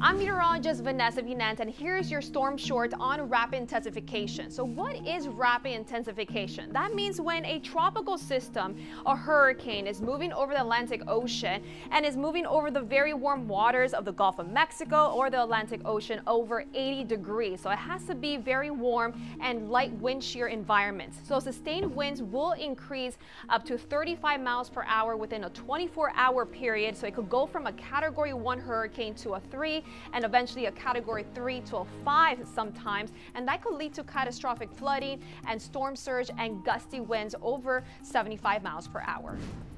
I'm meteorologist Vanessa Vinant, and here's your storm short on rapid intensification. So what is rapid intensification? That means when a tropical system, a hurricane, is moving over the Atlantic Ocean and is moving over the very warm waters of the Gulf of Mexico or the Atlantic Ocean over 80 degrees. So it has to be very warm and light wind shear environments. So sustained winds will increase up to 35 miles per hour within a 24-hour period. So it could go from a Category 1 hurricane to a 3 and eventually a Category 3 to a 5 sometimes, and that could lead to catastrophic flooding and storm surge and gusty winds over 75 miles per hour.